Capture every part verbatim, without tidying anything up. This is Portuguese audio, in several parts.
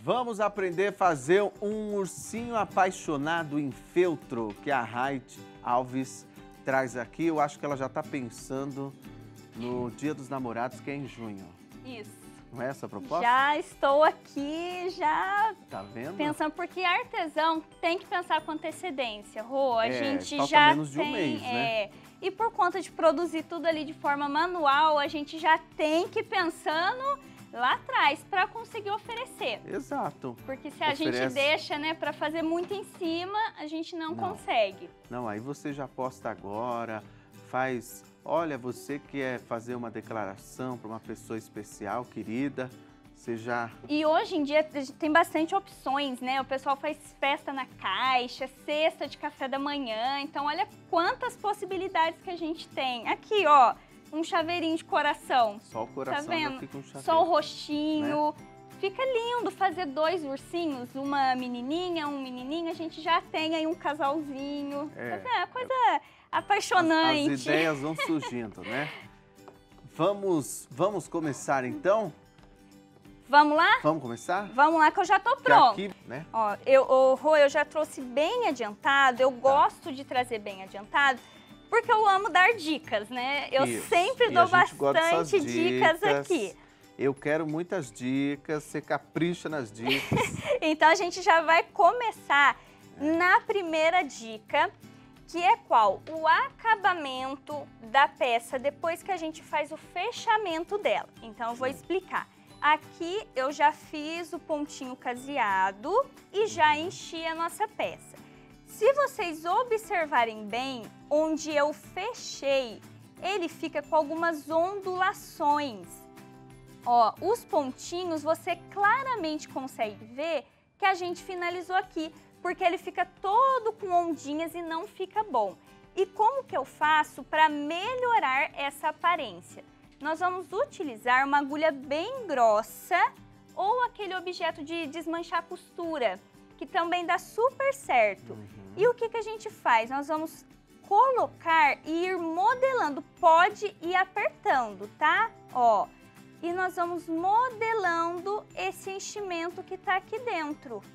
Vamos aprender a fazer um ursinho apaixonado em feltro que a Raide Alves traz aqui. Eu acho que ela já está pensando no Dia dos Namorados, que é em junho. Isso. Não é essa a proposta? Já estou aqui, já tá vendo? pensando, porque artesão tem que pensar com antecedência, Rô. A é, gente falta já menos de tem, um mês, né? É, e por conta de produzir tudo ali de forma manual, a gente já tem que ir pensando lá atrás para conseguir oferecer. Exato. Porque se a Oferece... gente deixa, né, para fazer muito em cima, a gente não, não consegue. Não, aí você já posta agora, faz... Olha, você que quer fazer uma declaração para uma pessoa especial, querida, você já... E hoje em dia tem bastante opções, né? O pessoal faz festa na caixa, cesta de café da manhã. Então, olha quantas possibilidades que a gente tem. Aqui, ó, um chaveirinho de coração. Só o coração, tá vendo? Já fica um chaveiro. Só o rostinho. Né? Fica lindo fazer dois ursinhos, uma menininha, um menininho. A gente já tem aí um casalzinho. É, é coisa... apaixonante. As, as ideias vão surgindo, né? Vamos, vamos começar então? Vamos lá? Vamos começar? Vamos lá que eu já tô pronto. Aqui, né? Ó, eu, oh, Rô, eu já trouxe bem adiantado, eu tá. gosto de trazer bem adiantado, porque eu amo dar dicas, né? Eu Isso. sempre e dou bastante dicas, dicas aqui. Eu quero muitas dicas, você capricha nas dicas. Então a gente já vai começar é. na primeira dica, que é qual? O acabamento da peça depois que a gente faz o fechamento dela. Então eu vou explicar. Aqui eu já fiz o pontinho caseado e já enchi a nossa peça. Se vocês observarem bem, onde eu fechei, ele fica com algumas ondulações. Ó, os pontinhos você claramente consegue ver que a gente finalizou aqui, porque ele fica todo com ondinhas e não fica bom. E como que eu faço para melhorar essa aparência? Nós vamos utilizar uma agulha bem grossa ou aquele objeto de desmanchar costura, que também dá super certo. Uhum. E o que que a gente faz? Nós vamos colocar e ir modelando, pode ir apertando, tá? Ó, e nós vamos modelando esse enchimento que tá aqui dentro.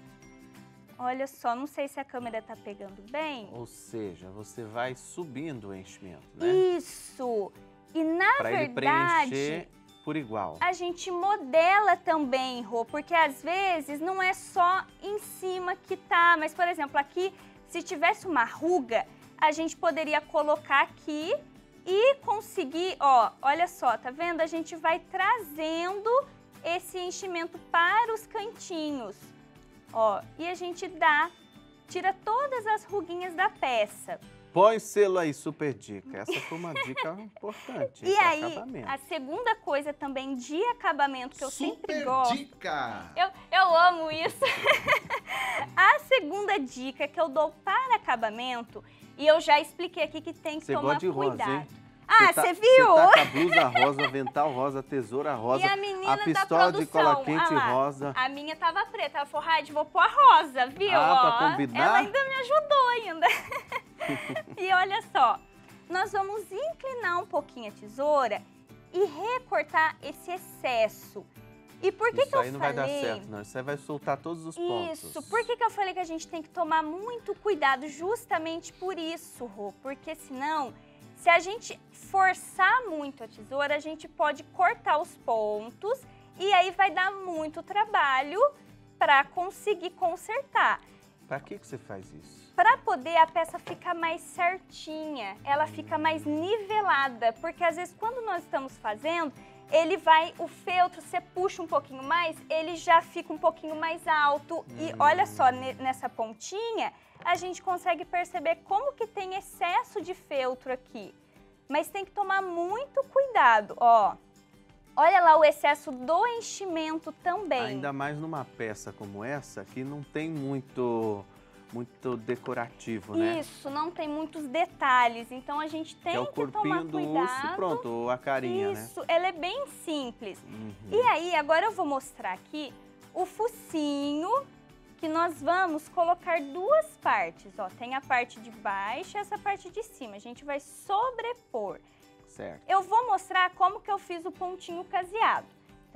Olha só, não sei se a câmera tá pegando bem. Ou seja, você vai subindo o enchimento, né? Isso! E na pra verdade, ele preencher por igual. A gente modela também, Rô, porque às vezes não é só em cima que tá, mas por exemplo, aqui, se tivesse uma ruga, a gente poderia colocar aqui e conseguir, ó, olha só, tá vendo? A gente vai trazendo esse enchimento para os cantinhos. Ó, e a gente dá, tira todas as ruguinhas da peça. Põe selo aí, super dica. Essa foi uma dica importante. E aí, acabamento. A segunda coisa também de acabamento que eu super sempre gosto. Dica! Eu, eu amo isso. A segunda dica que eu dou para acabamento, e eu já expliquei aqui que tem que Você tomar de cuidado. Rosa, hein? Ah, você tá, viu? Você tá com a blusa rosa, avental rosa, tesoura rosa, e a, menina a pistola da produção, de cola quente ah lá, rosa. A minha tava preta, ela falou, Raide, vou pôr a rosa, viu? Ah, Ó, pra combinar? Ela ainda me ajudou ainda. E olha só, nós vamos inclinar um pouquinho a tesoura e recortar esse excesso. E por que Isso que eu aí não falei... vai dar certo, não. Isso aí vai soltar todos os pontos. Isso. Por que que eu falei que a gente tem que tomar muito cuidado? Justamente por isso, Rô. Porque senão, se a gente forçar muito a tesoura, a gente pode cortar os pontos e aí vai dar muito trabalho para conseguir consertar. Para que que você faz isso? Para poder a peça ficar mais certinha, ela fica mais nivelada, porque às vezes quando nós estamos fazendo, ele vai, o feltro, você puxa um pouquinho mais, ele já fica um pouquinho mais alto. E olha só, nessa pontinha, a gente consegue perceber como que tem excesso de feltro aqui. Mas tem que tomar muito cuidado, ó. Olha lá o excesso do enchimento também. Ainda mais numa peça como essa, que não tem muito, muito decorativo, né? Isso, não tem muitos detalhes, então a gente tem que, é o corpinho tomar cuidado. do urso, pronto, ou a carinha, Isso, né? Isso, ela é bem simples. Uhum. E aí, agora eu vou mostrar aqui o focinho, que nós vamos colocar duas partes, ó. Tem a parte de baixo e essa parte de cima, a gente vai sobrepor. Certo. Eu vou mostrar como que eu fiz o pontinho caseado.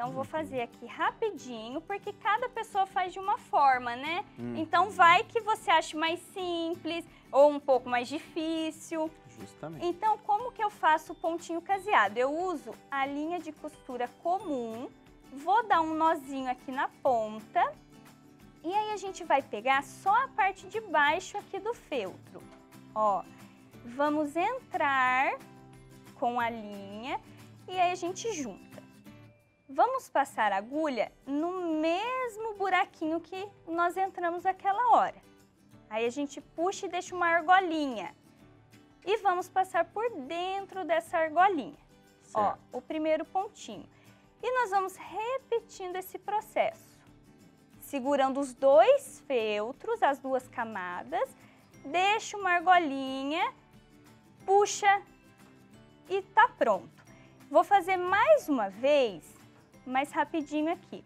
Então, Uhum. vou fazer aqui rapidinho, porque cada pessoa faz de uma forma, né? Uhum. Então, vai que você ache mais simples ou um pouco mais difícil. Justamente. Então, como que eu faço o pontinho caseado? Eu uso a linha de costura comum, vou dar um nozinho aqui na ponta e aí a gente vai pegar só a parte de baixo aqui do feltro. Ó, vamos entrar com a linha e aí a gente junta. Vamos passar a agulha no mesmo buraquinho que nós entramos aquela hora. Aí a gente puxa e deixa uma argolinha. E vamos passar por dentro dessa argolinha. Ó, o primeiro pontinho. E nós vamos repetindo esse processo. Segurando os dois feltros, as duas camadas, deixa uma argolinha, puxa e tá pronto. Vou fazer mais uma vez, mais rapidinho aqui.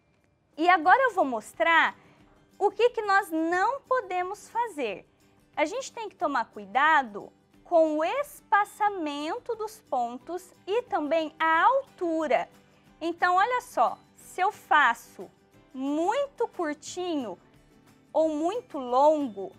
E agora eu vou mostrar o que que nós não podemos fazer. A gente tem que tomar cuidado com o espaçamento dos pontos e também a altura. Então, olha só, se eu faço muito curtinho ou muito longo,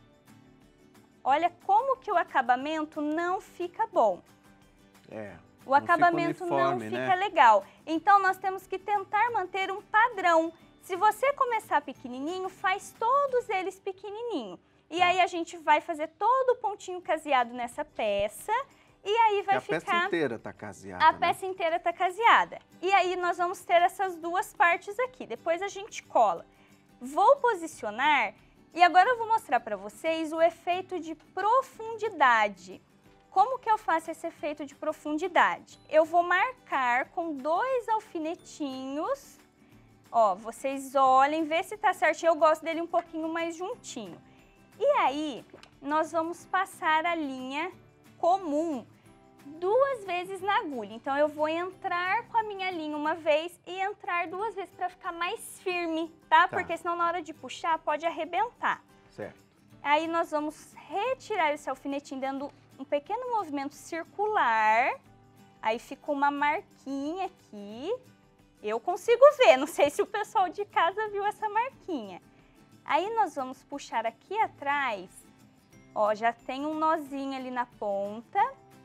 olha como que o acabamento não fica bom. É. O acabamento não fica, né, legal. Então, nós temos que tentar manter um padrão. Se você começar pequenininho, faz todos eles pequenininho. E tá. Aí a gente vai fazer todo o pontinho caseado nessa peça e aí vai e a ficar... A peça inteira tá caseada, A né? peça inteira tá caseada. E aí nós vamos ter essas duas partes aqui. Depois a gente cola. Vou posicionar e agora eu vou mostrar para vocês o efeito de profundidade. Como que eu faço esse efeito de profundidade? Eu vou marcar com dois alfinetinhos. Ó, vocês olhem, vê se tá certinho. Eu gosto dele um pouquinho mais juntinho. E aí, nós vamos passar a linha comum duas vezes na agulha. Então, eu vou entrar com a minha linha uma vez e entrar duas vezes para ficar mais firme, tá? Tá? Porque senão na hora de puxar pode arrebentar. Certo. Aí, nós vamos retirar esse alfinetinho dando um pequeno movimento circular. Aí, ficou uma marquinha aqui. Eu consigo ver, não sei se o pessoal de casa viu essa marquinha. Aí nós vamos puxar aqui atrás, ó, já tem um nozinho ali na ponta.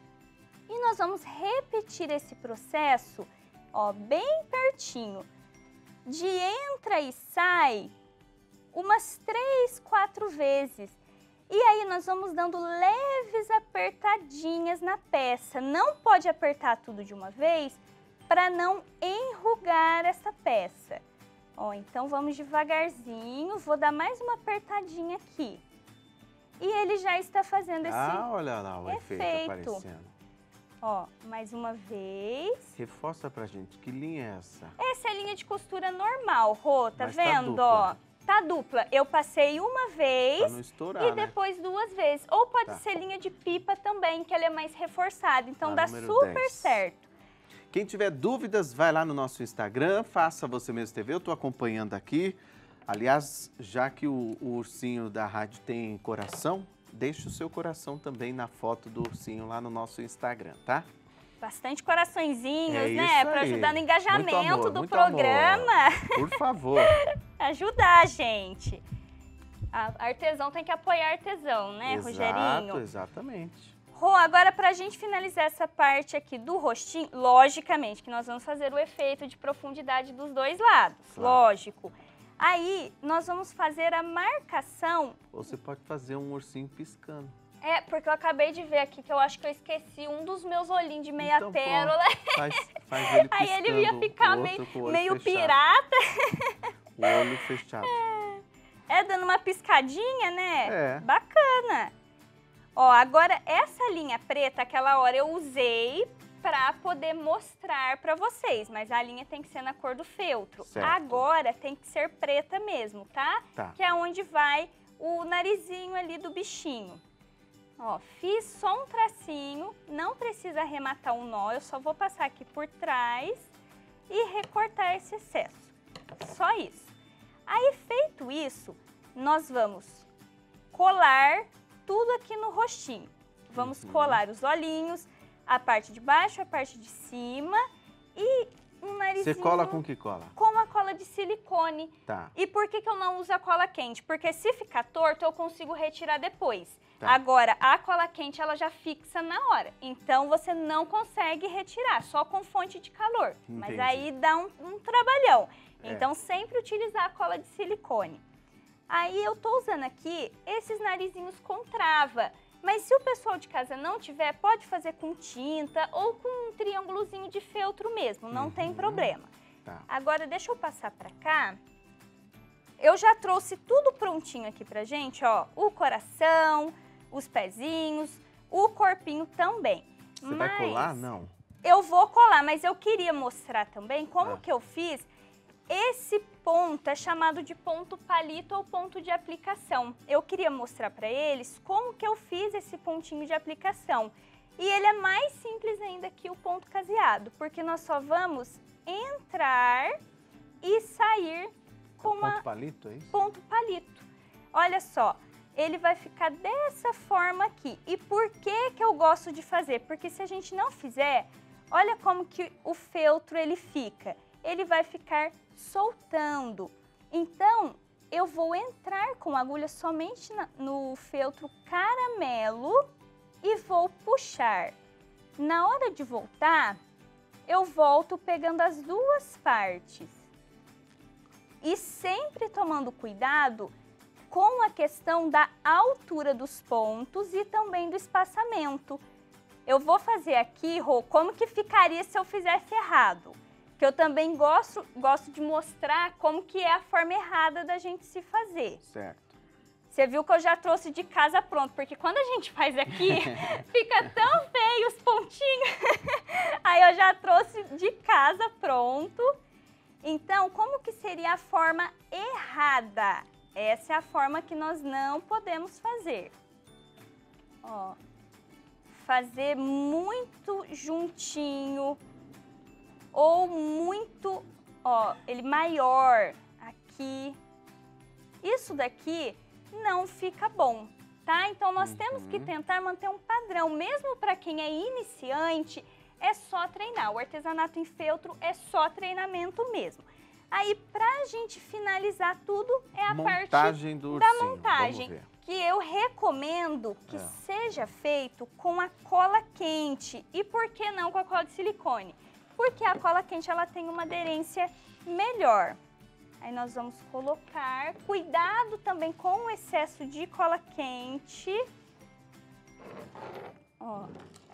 E nós vamos repetir esse processo, ó, bem pertinho. De entra e sai umas três, quatro vezes. E aí nós vamos dando leves apertadinhas na peça. Não pode apertar tudo de uma vez, para não enrugar essa peça. Ó, então vamos devagarzinho, vou dar mais uma apertadinha aqui. E ele já está fazendo esse Ah, olha lá o efeito, efeito aparecendo. Ó, mais uma vez. Reforça pra gente, que linha é essa? Essa é a linha de costura normal, Rô, tá Mas vendo? Tá dupla. Ó, tá dupla. Eu passei uma vez Pra não estourar, e né? depois duas vezes. Ou pode Tá. ser linha de pipa também, que ela é mais reforçada. Então A dá número super dez. certo. Quem tiver dúvidas, vai lá no nosso Instagram, faça você mesmo T V, eu estou acompanhando aqui. Aliás, já que o, o ursinho da rádio tem coração, deixe o seu coração também na foto do ursinho lá no nosso Instagram, tá? Bastante coraçõezinhos, É né? isso Para aí. ajudar no engajamento Muito amor, do muito programa. amor. Por favor. Ajudar a gente. A artesão tem que apoiar artesão, né, Exato, Rogerinho? exatamente. Rô, agora pra gente finalizar essa parte aqui do rostinho, logicamente que nós vamos fazer o efeito de profundidade dos dois lados, Claro. lógico. Aí, nós vamos fazer a marcação. Ou você pode fazer um ursinho piscando. É, porque eu acabei de ver aqui que eu acho que eu esqueci um dos meus olhinhos de meia Então, pérola. Faz, faz ele Aí piscando, ele ia o ficar outro meio, com o olho meio fechado. pirata. O olho fechado. É, dando uma piscadinha, né? É. Bacana. Ó, agora essa linha preta, aquela hora eu usei pra poder mostrar pra vocês, mas a linha tem que ser na cor do feltro. Certo. Agora tem que ser preta mesmo, tá? Tá. Que é onde vai o narizinho ali do bichinho. Ó, fiz só um tracinho, não precisa arrematar um nó, eu só vou passar aqui por trás e recortar esse excesso. Só isso. Aí, feito isso, nós vamos colar tudo aqui no rostinho. Vamos colar os olhinhos, a parte de baixo, a parte de cima e um nariz narizinho... Você cola com que cola? Com a cola de silicone. Tá. E por que que eu não uso a cola quente? Porque se ficar torto, eu consigo retirar depois. Tá. Agora, a cola quente, ela já fixa na hora. Então, você não consegue retirar, só com fonte de calor. Entendi. Mas aí dá um, um trabalhão. É. Então, sempre utilizar a cola de silicone. Aí, eu tô usando aqui esses narizinhos com trava. Mas se o pessoal de casa não tiver, pode fazer com tinta ou com um triângulozinho de feltro mesmo, não uhum. tem problema. Tá. Agora, deixa eu passar pra cá. Eu já trouxe tudo prontinho aqui pra gente, ó. O coração, os pezinhos, o corpinho também. Você mas vai colar? Não. Eu vou colar, mas eu queria mostrar também como ah. que eu fiz. Esse ponto é chamado de ponto palito ou ponto de aplicação. Eu queria mostrar para eles como que eu fiz esse pontinho de aplicação. E ele é mais simples ainda que o ponto caseado, porque nós só vamos entrar e sair com uma... Ponto palito, é isso? Ponto palito. Olha só, ele vai ficar dessa forma aqui. E por que que eu gosto de fazer? Porque se a gente não fizer, olha como que o feltro ele fica. Ele vai ficar soltando. Então, eu vou entrar com a agulha somente na, no feltro caramelo e vou puxar. Na hora de voltar, eu volto pegando as duas partes. E sempre tomando cuidado com a questão da altura dos pontos e também do espaçamento. Eu vou fazer aqui, Rô, como que ficaria se eu fizesse errado. Que eu também gosto, gosto de mostrar como que é a forma errada da gente se fazer. Certo. Você viu que eu já trouxe de casa pronto, porque quando a gente faz aqui, fica tão feio os pontinhos. Aí eu já trouxe de casa pronto. Então, como que seria a forma errada? Essa é a forma que nós não podemos fazer. Ó, fazer muito juntinho. Ou muito, ó, ele maior aqui. Isso daqui não fica bom, tá? Então, nós uhum. temos que tentar manter um padrão. Mesmo para quem é iniciante, é só treinar. O artesanato em feltro é só treinamento mesmo. Aí, pra gente finalizar tudo, é a montagem parte do da ursinho. montagem. Que eu recomendo que é. seja feito com a cola quente. E por que não com a cola de silicone? Porque a cola quente ela tem uma aderência melhor. Aí nós vamos colocar, cuidado também com o excesso de cola quente. Ó,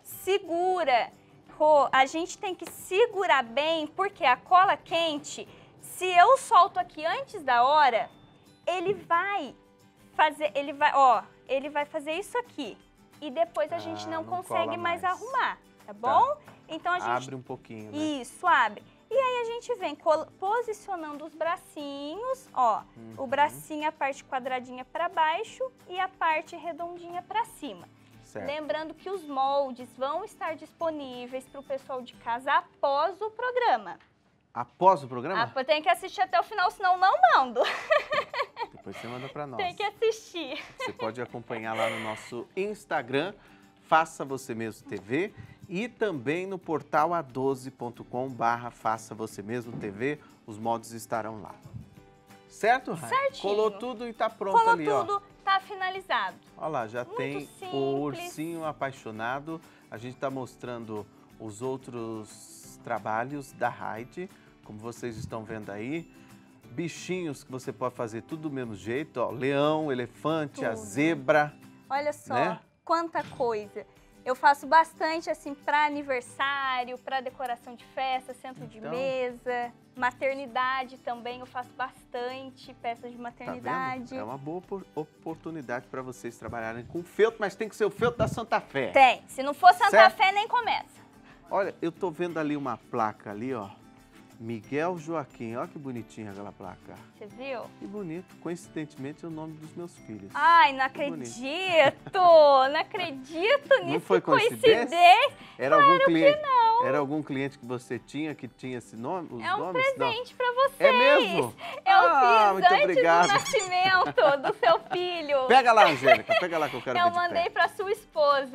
segura, Rô, a gente tem que segurar bem, porque a cola quente, se eu solto aqui antes da hora, ele vai fazer, ele vai, ó, ele vai fazer isso aqui. E depois a ah, gente não, não consegue mais. mais arrumar, tá bom? Tá. Então a gente... Abre um pouquinho, né? Isso, abre. E aí a gente vem posicionando os bracinhos, ó. Uhum. O bracinho, a parte quadradinha para baixo e a parte redondinha para cima. Certo. Lembrando que os moldes vão estar disponíveis para o pessoal de casa após o programa. Após o programa? Ah, tem que assistir até o final, senão não mando. Depois você manda para nós. Tem que assistir. Você pode acompanhar lá no nosso Instagram, Faça Você Mesmo T V. E também no portal a doze ponto com barra Faça Você Mesmo T V, os moldes estarão lá. Certo, Rai? Certinho. Colou tudo e tá pronto Colou ali, tudo, ó. Tá finalizado. Olha lá, já Muito tem simples. O ursinho apaixonado. A gente tá mostrando os outros trabalhos da Heidi, como vocês estão vendo aí. Bichinhos que você pode fazer tudo do mesmo jeito, ó. Leão, elefante, tudo. A zebra. Olha só, né? Quanta coisa. Eu faço bastante, assim, para aniversário, para decoração de festa, centro de então, mesa, maternidade também, eu faço bastante peças de maternidade. Tá vendo? É uma boa oportunidade para vocês trabalharem com feltro, mas tem que ser o feltro da Santa Fé. Tem. Se não for Santa certo? Fé, nem começa. Olha, eu tô vendo ali uma placa ali, ó. Miguel Joaquim, olha que bonitinha aquela placa. Você viu? Que bonito. Coincidentemente é o nome dos meus filhos. Ai, não que acredito! Não acredito nisso. Não foi coincidência? coincidência? Era claro algum cliente? Que não. Era algum cliente que você tinha que tinha esse nome? Os é um nomes? presente não. pra vocês. É mesmo? Eu ah, fiz muito antes obrigado. do nascimento do seu filho. Pega lá, Angélica. Pega lá que eu quero Eu ver de mandei perto. pra sua esposa.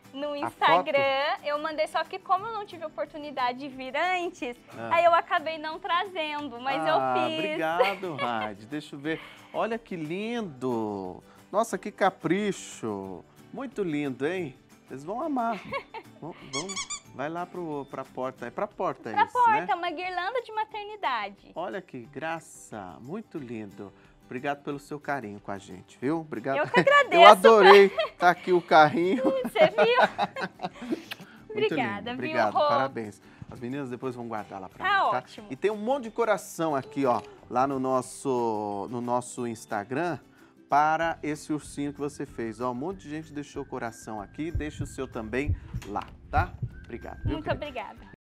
no Instagram. Eu mandei, só que como eu não tive oportunidade de vir antes, ah. aí eu acabei não trazendo, mas ah, eu fiz. Obrigado, Raide. Deixa eu ver. Olha que lindo. Nossa, que capricho. Muito lindo, hein? Vocês vão amar. Vamos, vamos, vai lá pro, pra porta. É pra porta pra isso, porta, né? uma guirlanda de maternidade. Olha que graça. Muito lindo. Obrigado pelo seu carinho com a gente, viu? Obrigado. Eu que agradeço. Eu adorei. Tá aqui o carrinho. Você viu? Obrigada, lindo. Obrigado, viu, Rô? Parabéns. As meninas depois vão guardar lá pra tá mim, tá? ótimo. E tem um monte de coração aqui, ó, lá no nosso, no nosso Instagram para esse ursinho que você fez. Ó, um monte de gente deixou coração aqui. Deixa o seu também lá, tá? Obrigado. Viu, Muito querido? obrigada.